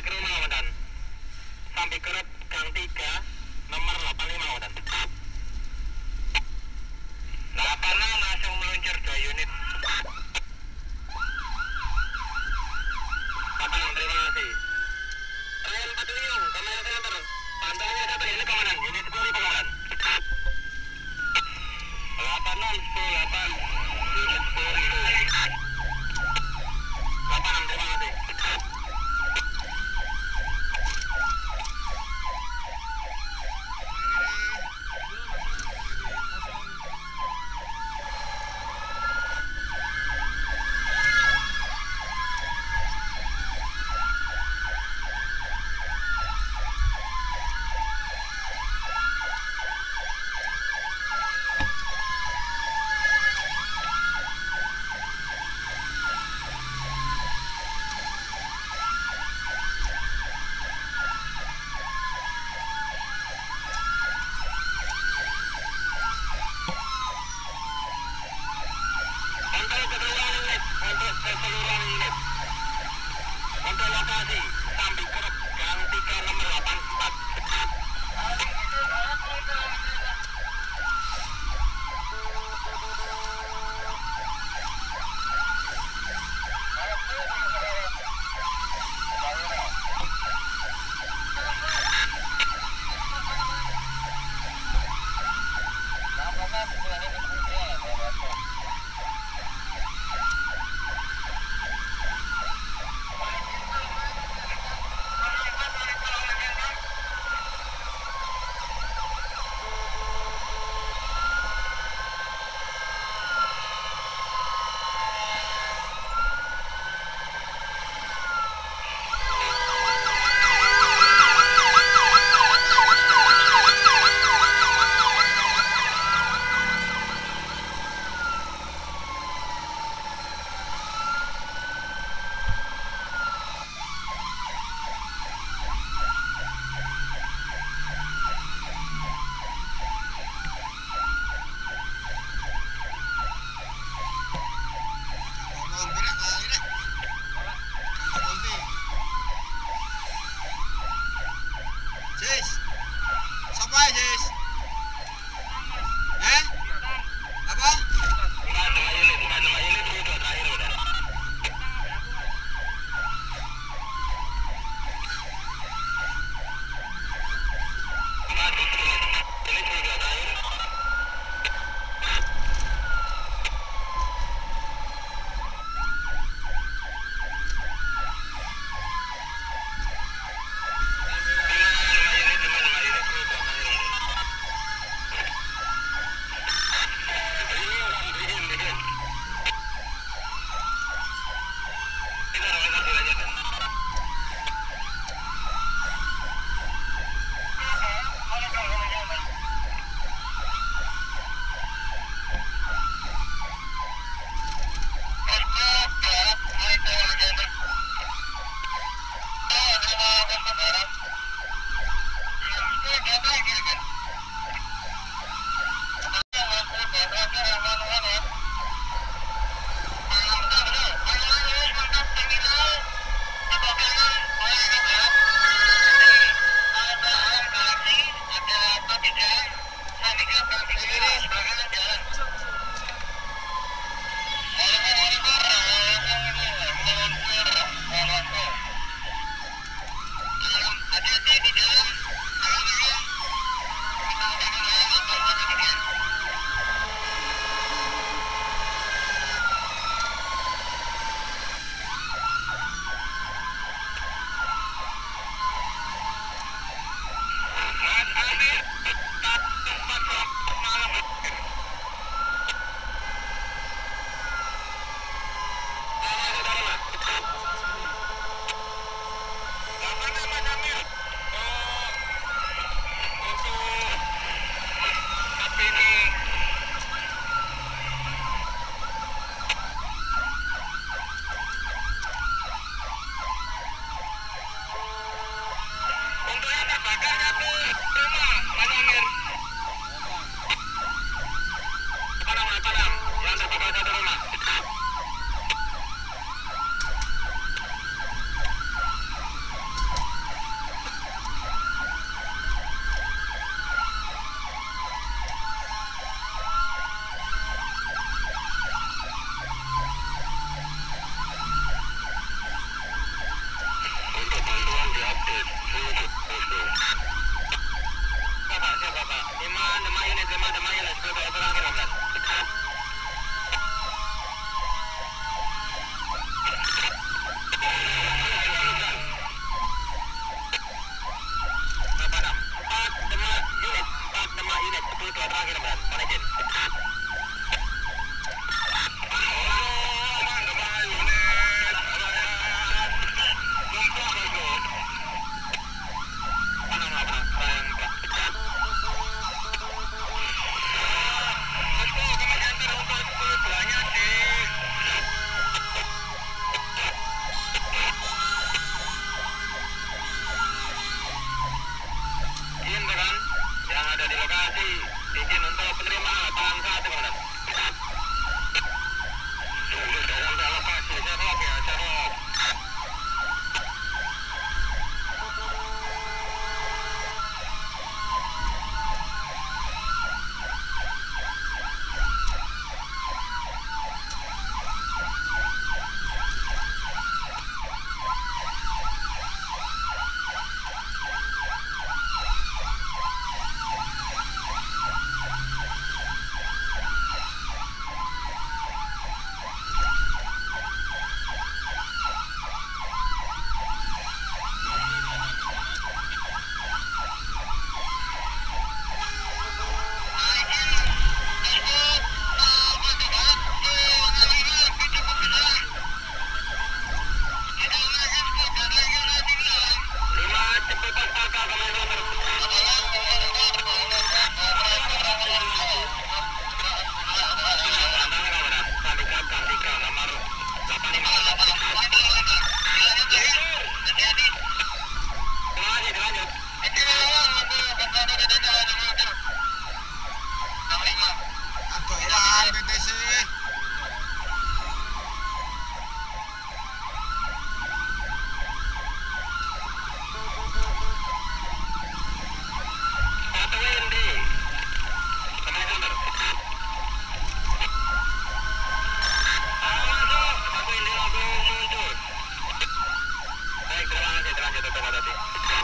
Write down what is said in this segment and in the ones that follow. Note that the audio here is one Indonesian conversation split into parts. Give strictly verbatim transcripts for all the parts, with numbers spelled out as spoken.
balik ke rumah, Komandan. Sampai ke gang tiga, nomor delapan lima, Komandan. delapan enam langsung meluncur dua unit. delapan enam, terima kasih. Ryan Patliung, Komandan Center. Pantainya satu unit, Komandan. Unit sepuluh ribu, Komandan. delapan enam, sepuluh delapan. Unit sepuluh ribu. delapan enam, terima kasih. Bapak, siap Bapak. lima, lima unit, lima, lima unit, sepuluh terakhir lima belas. Bapak enam, empat, lima unit, empat, lima unit, sepuluh terakhir lima belas. Mohon izin. Izin rekan yang ada di lokasi, izin untuk penerima lapangan satu komandan. Sudah sampai lokasi, Sherlock ya, Sherlock. Lima cepet pustaka komandan. Komandan komandan. Kandikat kandikat nomor delapan lima. Lanjut lanjut. Aturan B T C. Satu Windy. Komandan. Ah, masuk. Satu Windy langsung muncul. Baik, terima kasih. Terlanjut untuk hati.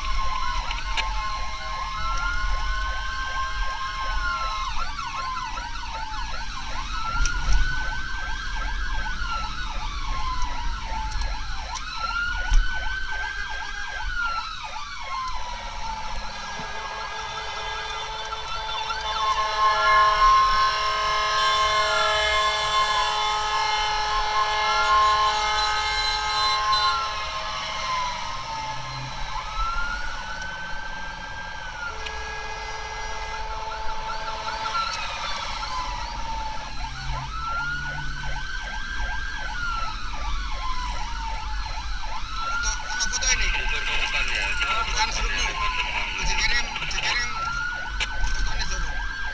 Foto, foto ini. Bukan struktur. Bisa kirim, bisa kirim fotonya dulu.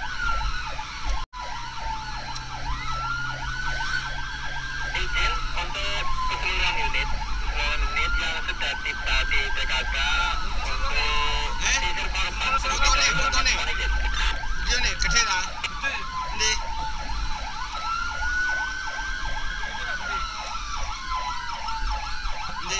Izin untuk keseluruhan unit, keseluruhan unit yang sudah tiba di T K K untuk Eh? sisir korban. Foto nih, foto nih. Mohon izin. Video nih, gede lah. Ini. Ini.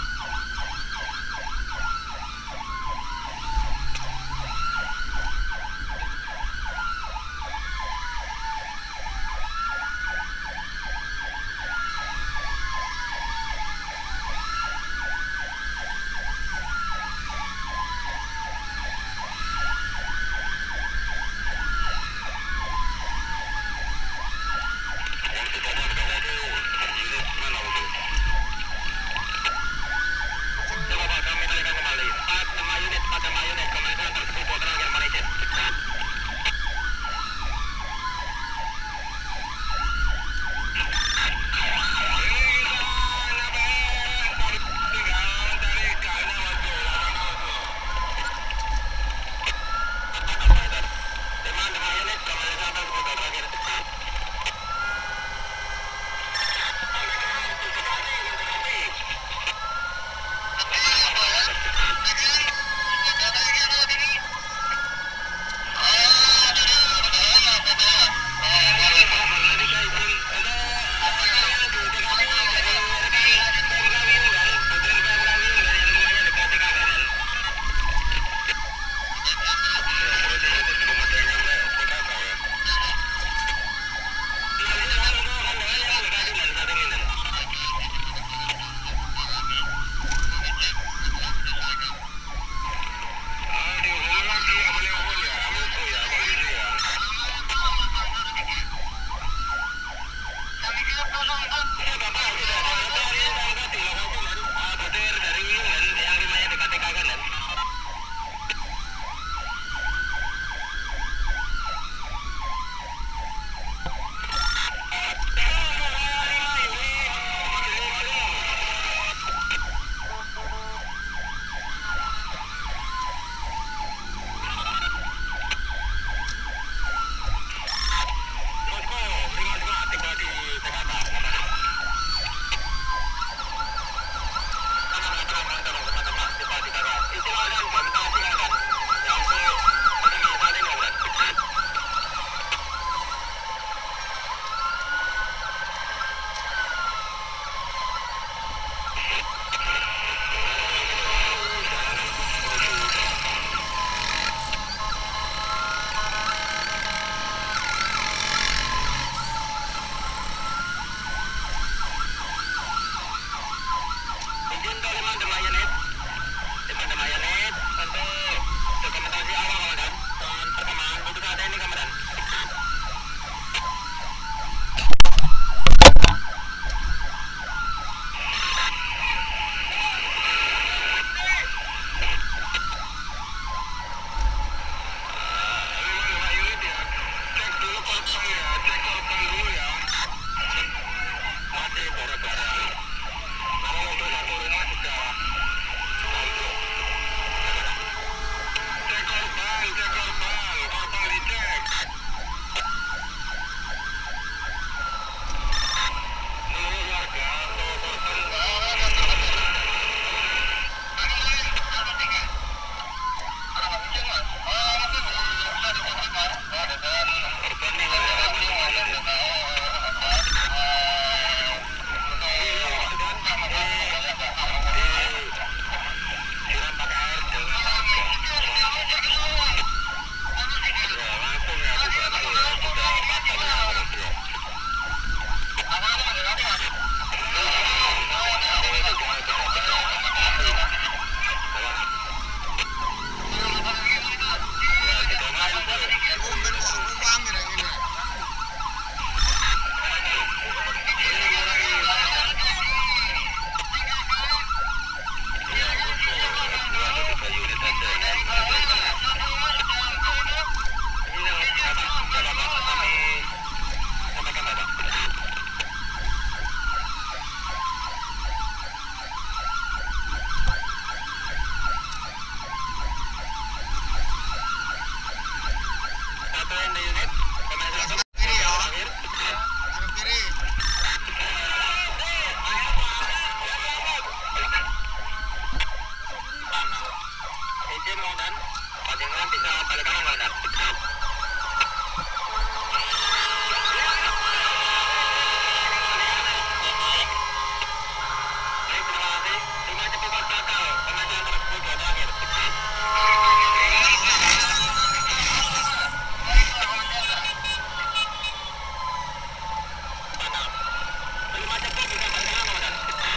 Coba Pak, kami talikan kembali. Empat, lima unit, empat, lima unit. Komandan tersebut terakhir, mohon izin. Lima, lima unit, komandan tersebut terakhir. dua unit aja. Ini yang apa? Coba Pak, kami sampaikan Bapak. Satu yang di unit, pemain satu. Kiri ya. Arah kiri. Izin Komandan, panjangan bisa balik kanan Komandan. Baik, terima kasih. Lima cepat bakal, pemanjangan tersebut sudah terakhir. Tanam. Lima cepat bisa balik kanan Komandan.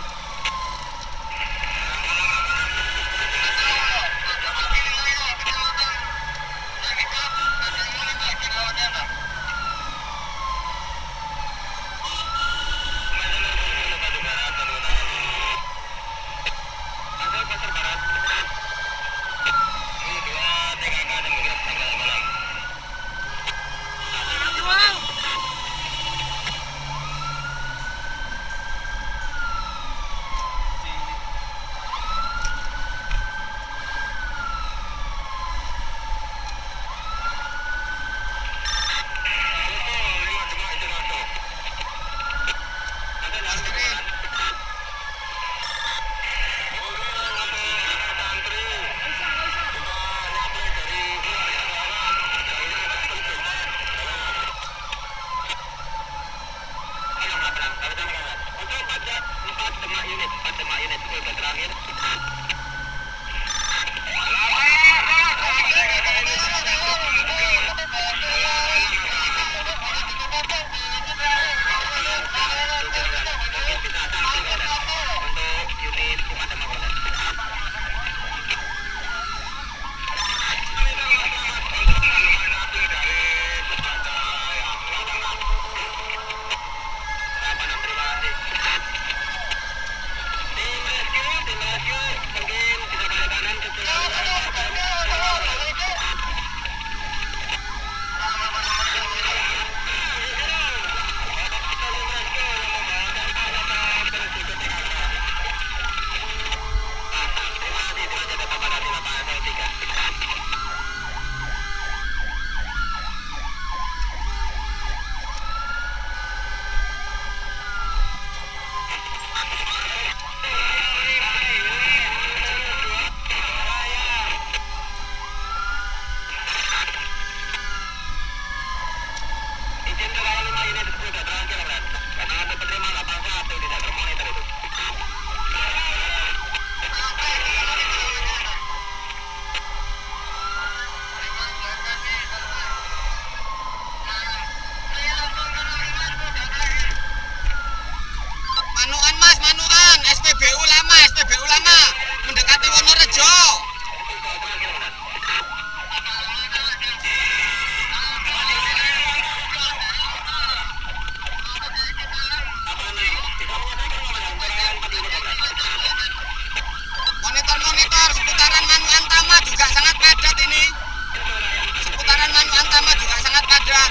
Manukan Mas, manukan. S P B U lama, S P B U lama. Mendekati Wonorejo. Monitor-monitor seputaran Manu Antama juga sangat padat ini. Seputaran Manu Antama juga sangat padat.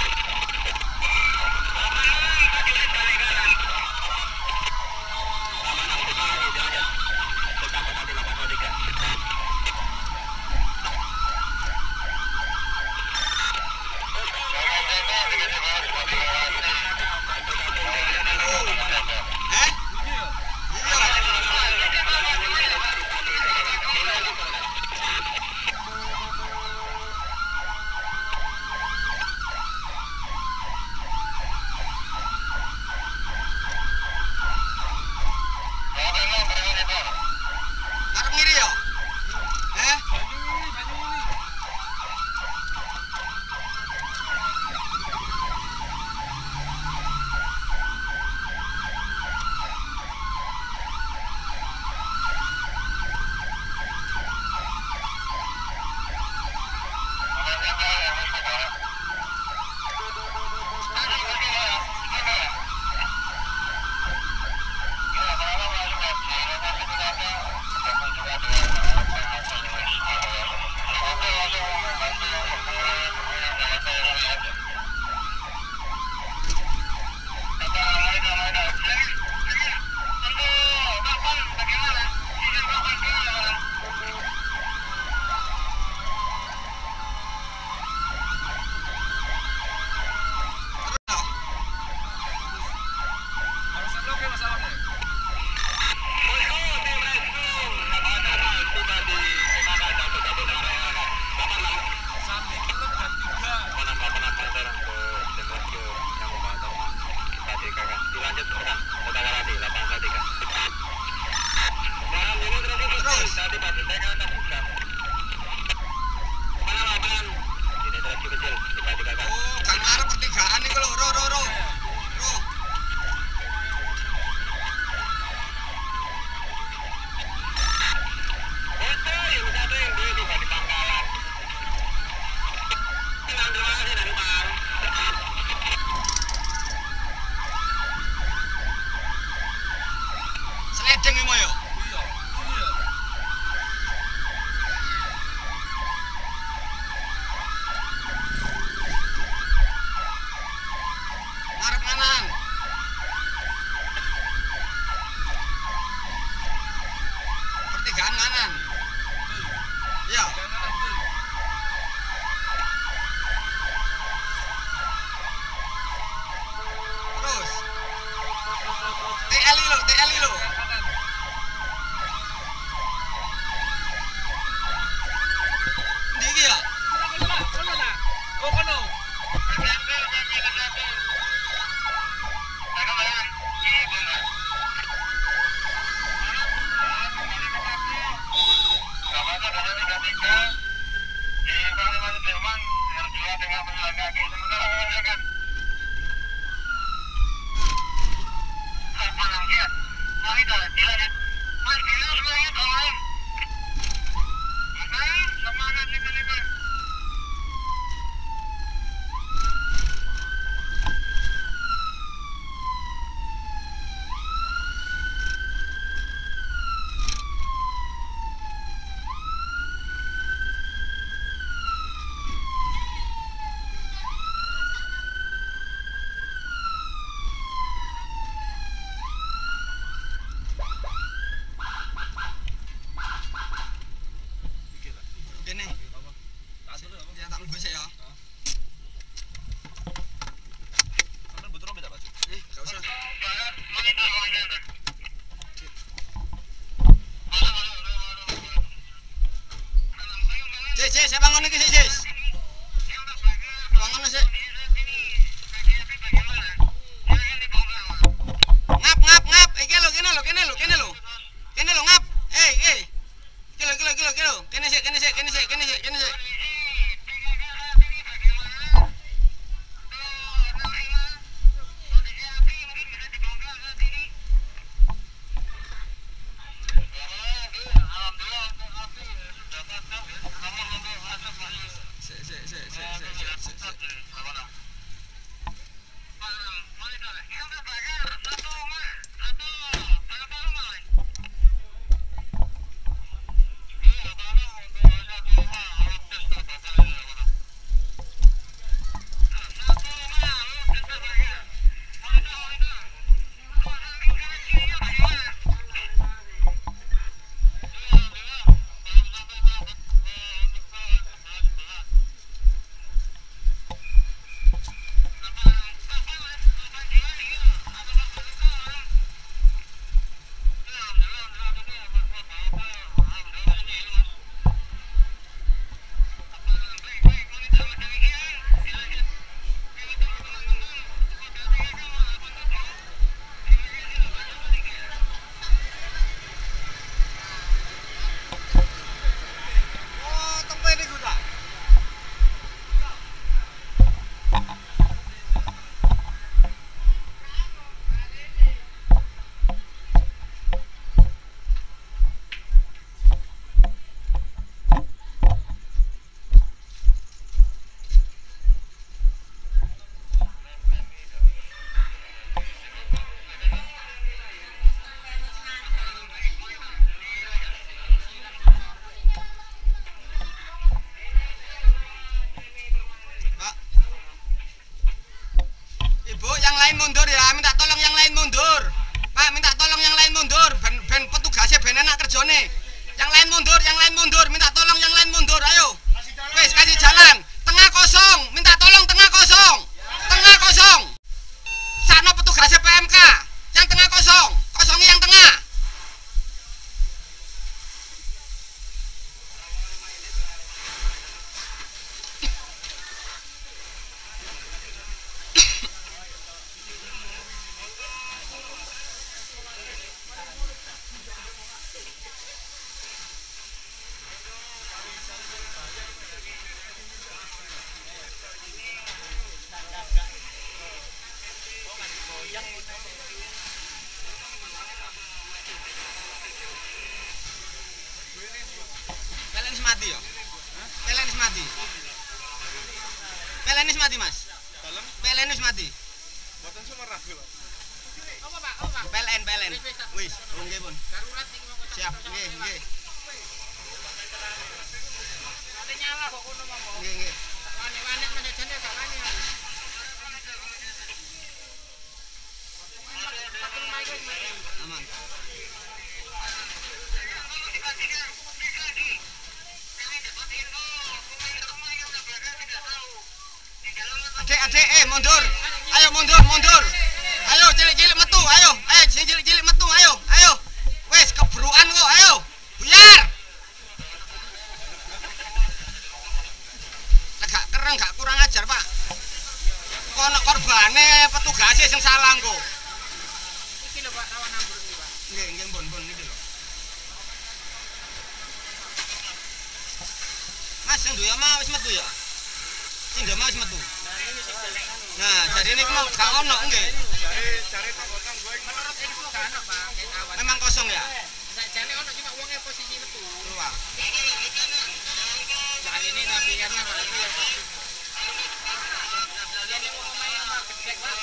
pertigaan kanan. Iya. Terus. T L I lo, T L I lo. Ndi iki ya? Oh, kono. Dene. Ya tak mlebu sik ya. Sampeyan butuh rombet apa, Cuk? Eh, gak usah. Jis, jis, saya bangun iki sik, Jis. Bangun sik. Ngap, ngap, ngap. Iki lho, kene lho, kene lho, kene lho. Kene lho ngap. Eh, eh. Iki lho, iki lho, iki lho, iki lho. Kene sik, kene sik, kene sik, kene sik, kene sik. Sik, sik, sik, sik, sik, sik, sik. Oh, tempe niku ta. Pak. Ibu, yang lain mundur ya, minta tolong yang lain mundur. Pak, minta tolong yang lain mundur, ben ben petugasnya ben enak kerjane. Yang lain mundur, yang lain mundur, minta tolong yang lain mundur, ayo. Wes kasih jalan. Tengah kosong, minta tolong tengah kosong. Tengah kosong. Sana petugasnya P M K. Yang tengah kosong, kosongi yang tengah. Pelenis mati ya? Pelenis mati. Pelenis mati, Mas. Dalam Pelenis mati. buatan sumber ragu lho. Apa Pak? Apa Pak? P L N, P L N. Wis, nggih pun. Darurat iki monggo. Siap, nggih, nggih. Ate nyala kok kono monggo. Nggih, nggih. Wani-wani menjajane gak wani. Aman. Aman. Weh, mundur. Ayo mundur, mundur. Ayo cilik-cilik metu, ayo. Ayo sing cilik-cilik metu, ayo. Ayo. Wes kebruan kok, ayo. Buyar. Gak kereng, gak kurang ajar, Pak. Kono korbane petugasnya sing salah kok. Iki lho Pak, rawan ambruk iki Pak. Nggih, nggih mbon mbon niki lho. Mas sing duwe ama wis metu ya? Sing duwe wis metu. Nah, jadi ini mau gak ono nggih. Cari tanggotan gue. Menurut info gak ono Pak, kayak kawan. Memang kosong ya? Sakjane ono cuma wonge posisi metu. Luang. Saat ini tapi karena Pak itu yang pasti. Jadi wong omahe Pak gedek Pak.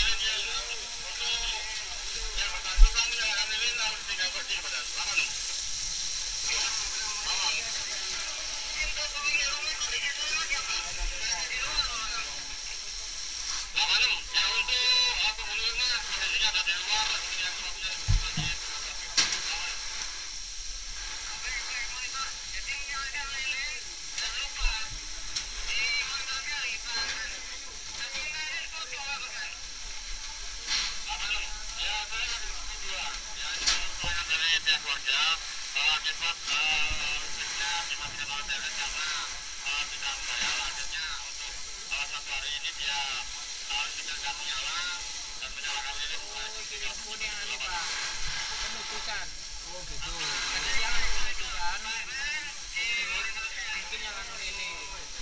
Pemutusan. Oh gitu. Tadi siang ada pemutusan. Mungkin yang anu ini.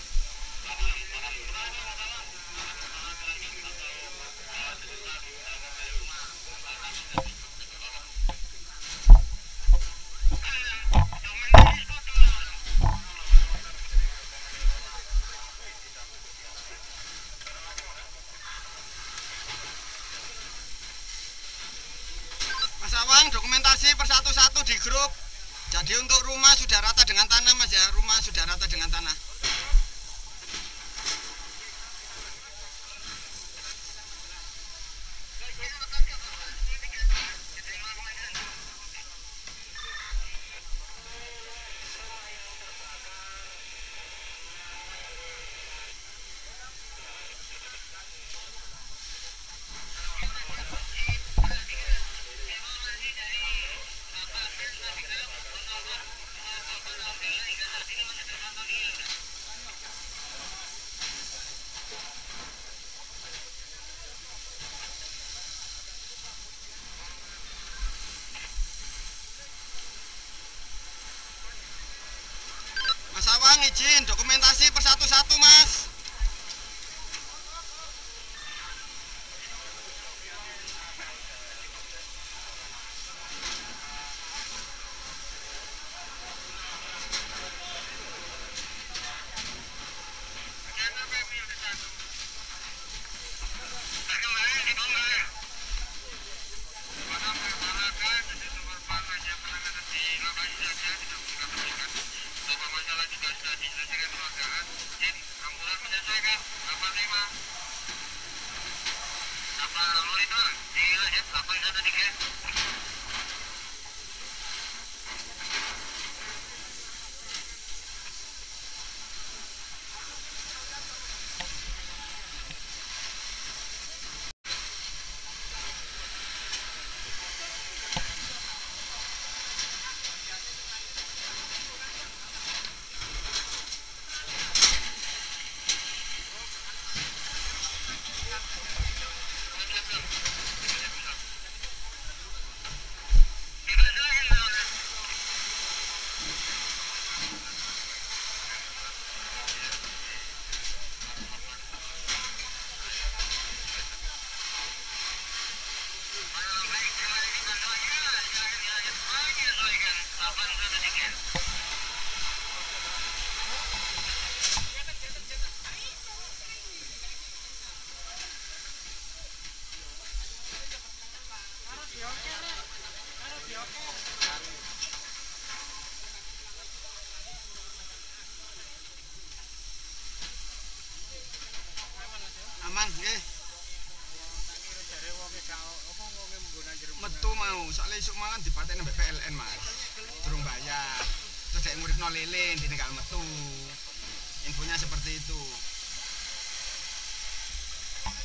Mas Awang dokumentasi persatu-satu di grup. Jadi untuk rumah sudah rata dengan tanah Mas ya, rumah sudah rata dengan tanah. Mas Awang izin dokumentasi persatu-satu Mas. Aman nggih. Metu mau, soalnya isuk mangan dipateni mbek P L N Mas. Durung bayar. Terus dhek nguripno lilin ditinggal metu. Infonya seperti itu.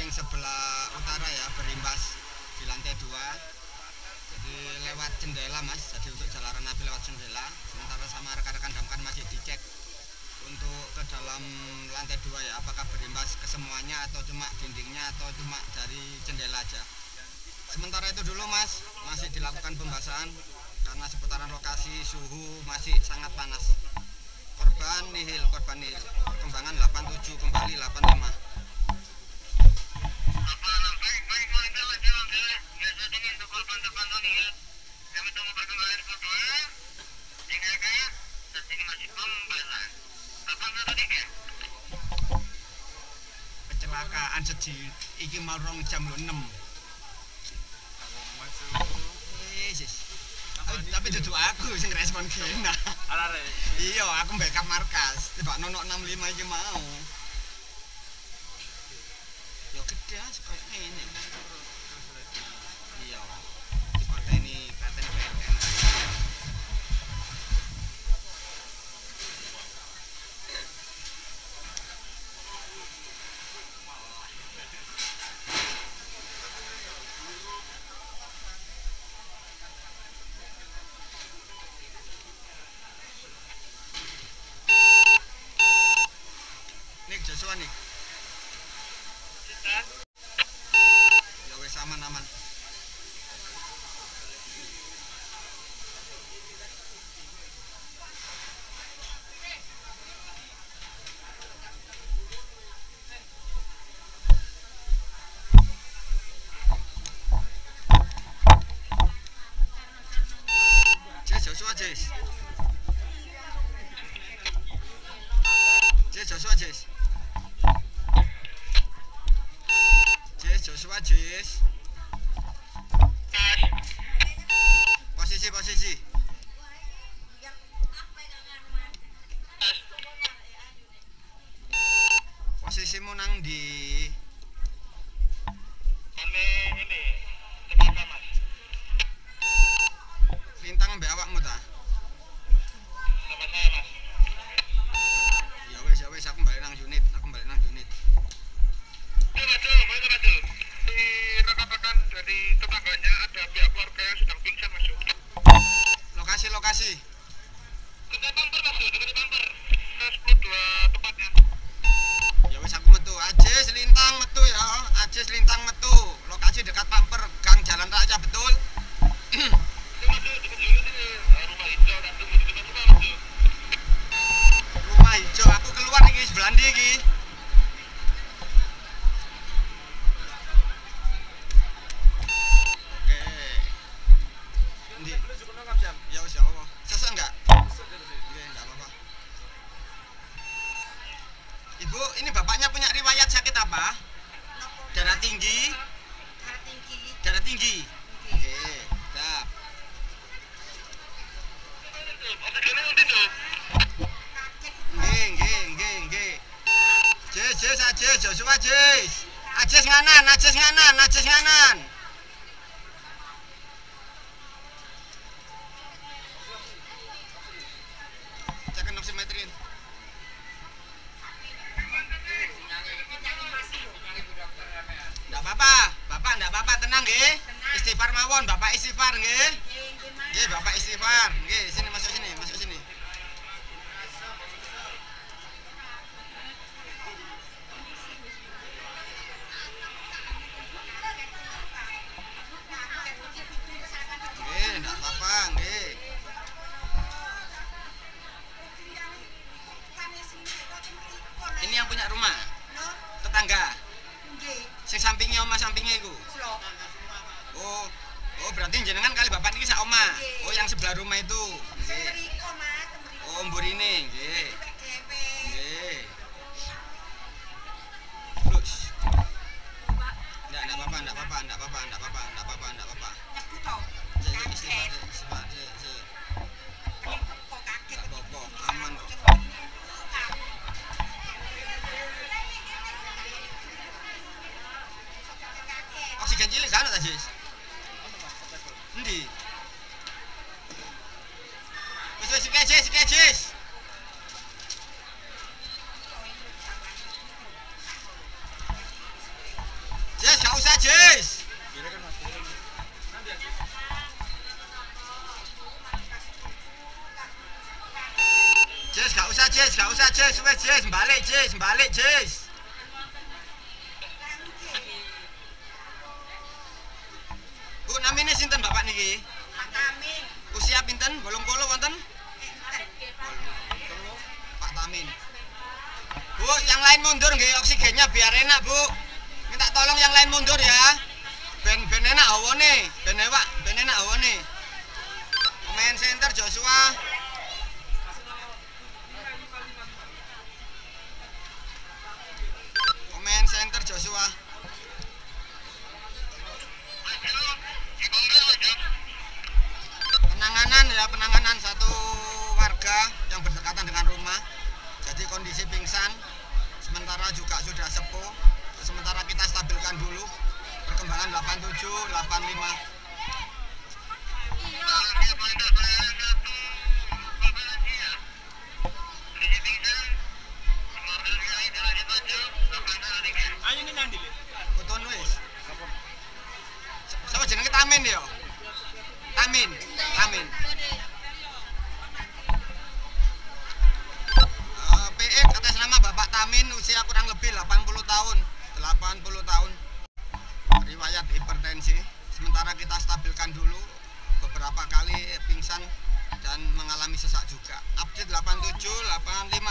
samping sebelah utara ya, berimbas di lantai dua. Jadi lewat jendela mas, jadi untuk jalanan api lewat jendela. Sementara sama rekan-rekan damkar masih dicek untuk ke dalam lantai dua ya, apakah berimbas ke semuanya atau cuma dindingnya atau cuma dari jendela aja. Sementara itu dulu mas, masih dilakukan pembasahan karena seputaran lokasi suhu masih sangat panas. Korban nihil, korban nihil. Perkembangan delapan puluh tujuh kembali delapan puluh lima. Kecelakaan sedih iki mau rong jam lo enam. Yesus. Tapi duduk aku sing respon kena. Arare. Iya, aku backup markas. Tiba nono enam puluh lima iki mau. Yo gede as koyo ngene. Iya. Dipateni pateni P L N. Nik Joshua nih. Ya wes aman aman. Jess Joshua Jess. Jess Joshua Jess. Jess Joshua Jess. Posisi posisi. Posisimu nang di Kami ini Jakarta mas. lintang mbek awakmu ta? Sama saya mas. Ya wes ya wes aku balik nang unit, aku balik nang unit. Itu maju, itu maju. Di rekan-rekan dari tetangganya ada pihak keluarga yang sedang pingsan mas. Lokasi lokasi. Dekat bumper mas, dekat bumper. sepuluh dua tepatnya. Ya wes aku metu. Ajis lintang metu ya. Ajis lintang metu. Lokasi dekat pamper Gang Jalan Raya betul. Itu maju, dekat unit ini rumah hijau dan tunggu di dekat rumah maju. Rumah hijau aku keluar iki sebelah ndi iki. Oke. Ndi? Ya wes ya Allah. Sesek enggak? Oke, enggak apa-apa. Ibu, ini bapaknya punya riwayat sakit apa? Darah tinggi? Darah tinggi. Oke, siap. Oksigennya udah tuh. Nggih, nggih, nggih, nggih. Jis, jis, ajis, Joshua jis. Ajis nganan, ajis nganan, ajis nganan. Cek oksimetrin. Enggak apa-apa, Bapak enggak apa-apa, tenang nggih. Istighfar mawon, Bapak istighfar nggih. Nggih, Bapak istighfar. Nggih, sini masuk sini, masuk sini. Nggih, enggak apa-apa, nggih. Ini yang punya rumah. Tetangga. Sing sampingnya omah sampingnya iku. Oh, oh berarti jenengan kali bapak niki sak omah. Oh, yang sebelah rumah itu. Nggih. Oh, mburine, nggih. Nggih. Terus. Enggak, enggak apa-apa, enggak apa-apa, enggak apa-apa, enggak apa-apa, enggak apa-apa, enggak apa-apa. Jadi istighfar, istighfar, istighfar. Enggak apa-apa, aman kok. Oksigen cilik kan ta, Jis? Endi? Wis wis iki Jis, iki Jis. usah Jis, gak usah Jis, wes Jis, balik Jis, balik Jis. Bu, namine sinten Bapak niki? Pak Tamin. Usia pinten? Bolong polo wonten? Pak Tamin. Bu, yang lain mundur nggih, oksigennya biar enak, Bu. Minta tolong yang lain mundur ya. Ben ben enak hawane, ben enak, ben enak hawane. Pemain center Joshua. Pemain center Joshua. Penanganan ya, penanganan satu warga yang berdekatan dengan rumah. Jadi kondisi pingsan, sementara juga sudah sepuh. Sementara kita stabilkan dulu. Perkembangan delapan tujuh, delapan lima. Ayo ini nandi le. Betul wis. Sama jenenge Tamin ya? Tamin, Tamin. Uh, P E atas nama Bapak Tamin, usia kurang lebih delapan puluh tahun. delapan puluh tahun. Riwayat hipertensi. Sementara kita stabilkan dulu, beberapa kali pingsan dan mengalami sesak juga. Update delapan tujuh, delapan lima.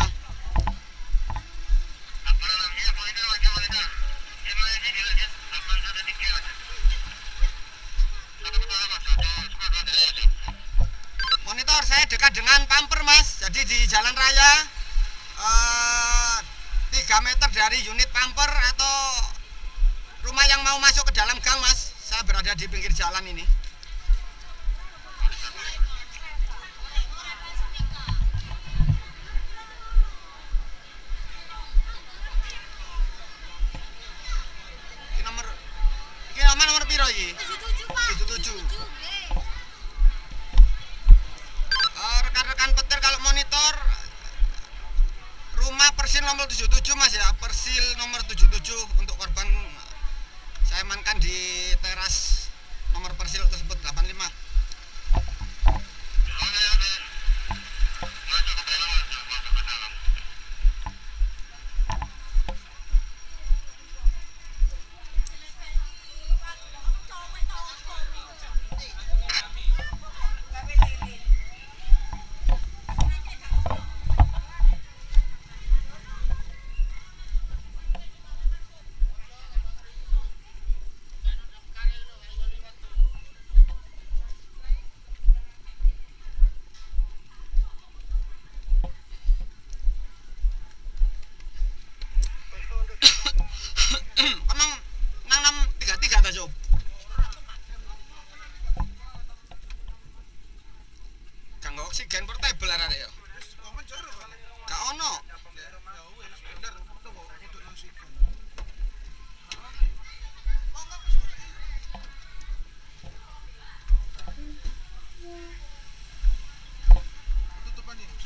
Monitor saya dekat dengan pamper Mas, jadi di jalan raya eh, tiga meter dari unit pamper atau rumah yang mau masuk ke dalam gang Mas. Saya berada di pinggir jalan ini. Ini nomor, ini nomor nomor piro iki? tujuh tujuh. Eh, rekan-rekan petir kalau monitor rumah persil nomor tujuh tujuh Mas ya, persil nomor tujuh tujuh untuk korban saya amankan di teras nomor persil tersebut delapan lima. Oksigen portable arek ya. Gak ono. Tutupan ini.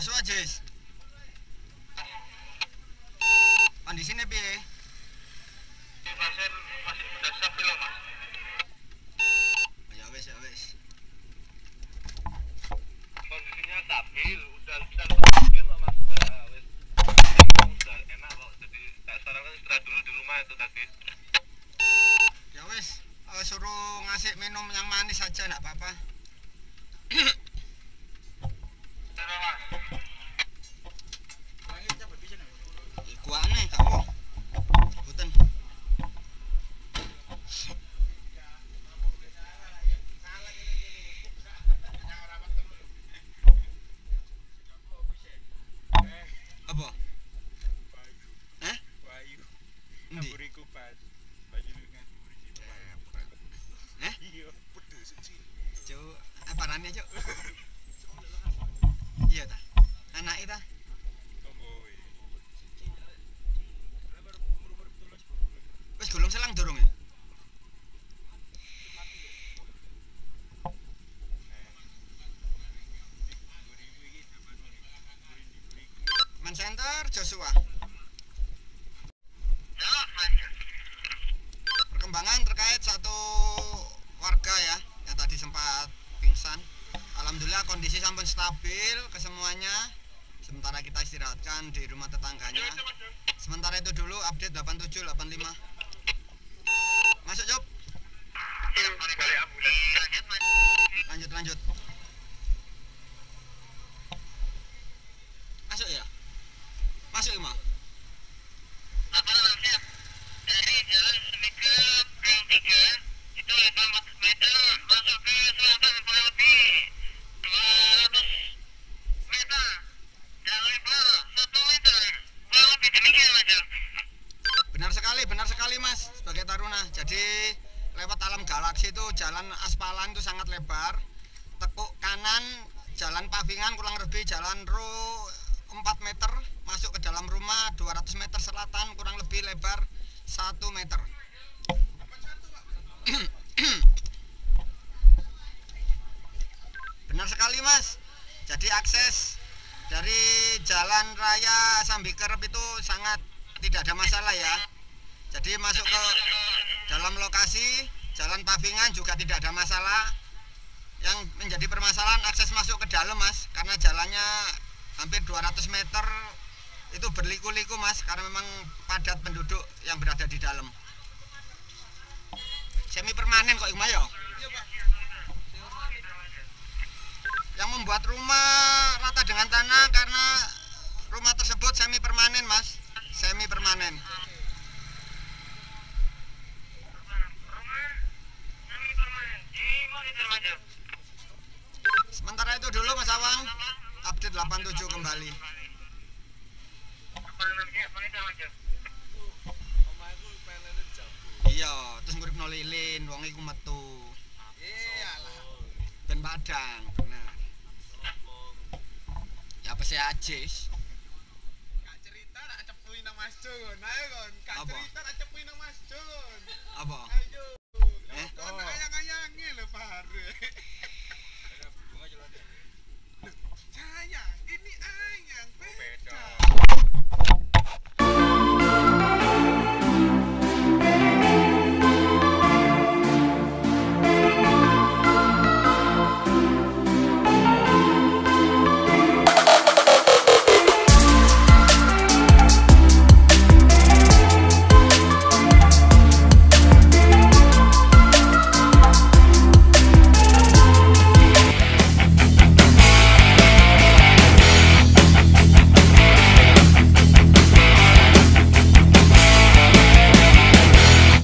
Joshua Jis. Kondisinya piye? Pasien masih sudah stabil loh mas. Ya wes ya wes. Kondisinya stabil, udah udah stabil loh mas. Udah wes, udah enak kok. Jadi tak sarankan istirahat dulu di rumah itu tadi. Ya wes, uh, suruh ngasih minum yang manis aja enggak apa-apa. Terus mas. Iku aneh kamu. Boten. Apa? Eh? Bayu. Endi? Buriku pas. Bayu dengan buri. Eh? Iya, pedes sih. Cuk, apa namanya, Cuk? Iya ta. Anake ta. Tomboy. Wis golong selang dorong ya? Man Center Joshua. Perkembangan terkait satu warga ya yang tadi sempat pingsan. Alhamdulillah kondisi sampun stabil kesemuanya. Sementara kita istirahatkan di rumah tetangganya. Sementara itu dulu update delapan tujuh delapan lima. Masuk Job. Lanjut lanjut. Masuk ya? Masuk Ima. Dari jalan Semika Gang tiga itu lima ratus meter masuk ke selatan kurang lebih dua ratus meter dan lebar satu meter kurang lebih demikian aja. Benar sekali, benar sekali Mas sebagai taruna. Jadi lewat alam galaksi itu jalan aspalan itu sangat lebar. Tekuk kanan jalan pavingan kurang lebih jalan ro empat meter masuk ke dalam rumah dua ratus meter selatan kurang lebih lebar satu meter. Benar sekali Mas. Jadi akses dari jalan raya Sambikerep itu sangat tidak ada masalah ya. Jadi masuk ke dalam lokasi jalan pavingan juga tidak ada masalah. Yang menjadi permasalahan akses masuk ke dalam Mas, karena jalannya hampir dua ratus meter itu berliku-liku Mas, karena memang padat penduduk yang berada di dalam. Semi permanen kok Ima ya. Yang membuat rumah rata dengan tanah karena rumah tersebut semi permanen Mas, semi permanen. Sementara itu dulu Mas Awang, update delapan tujuh kembali. Iya, terus nguripno lilin, wong iku metu. Iyalah. Ben Padang, bener. Ya apa sih Ajis? Kak cerita nak cepuin nang Mas Jun. Ayo kon, kak Apa? cerita nak cepuin nang Mas Jun. Apa? Ayo. Eh? Kon nak ayang-ayangi lho Par. Sayang, ini ayang.